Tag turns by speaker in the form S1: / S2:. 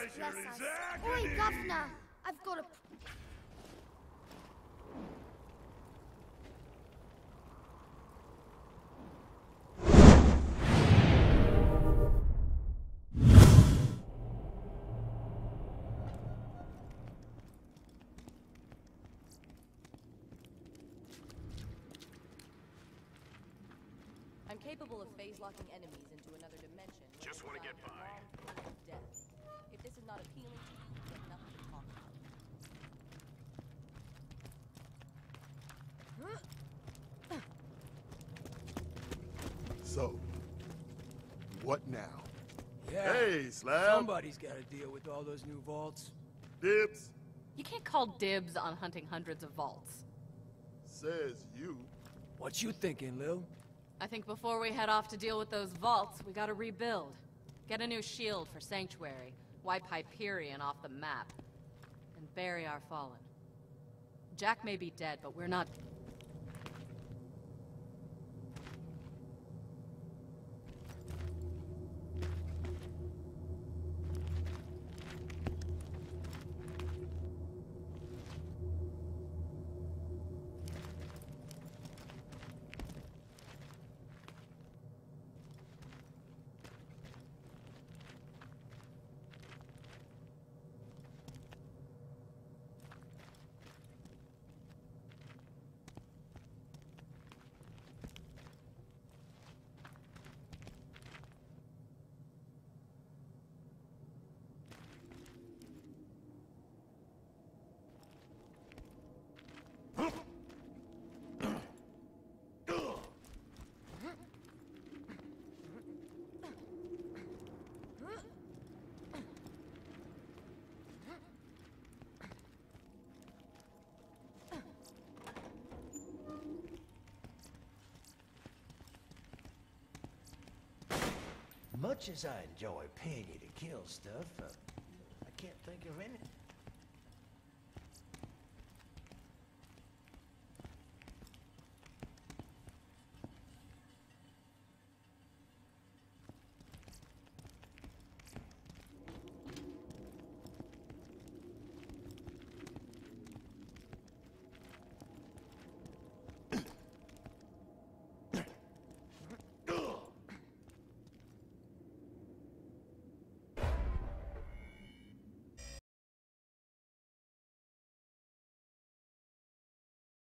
S1: bless us. Oi, Governor! I've got a...
S2: I'm capable of phase-locking enemies into another dimension.
S3: Just want to get by.
S2: Death. If this is not appealing to you, you get nothing to talk about.
S4: So, what now?
S5: Yeah.
S4: Hey, Slab.
S5: Somebody's got to deal with all those new vaults.
S4: Dibs.
S6: You can't call dibs on hunting hundreds of vaults.
S4: Says you.
S5: What you thinking, Lil?
S6: I think before we head off to deal with those vaults, we gotta rebuild. Get a new shield for Sanctuary, wipe Hyperion off the map, and bury our fallen. Jack may be dead, but we're not...
S7: Much as I enjoy paying you to kill stuff, I can't think of any.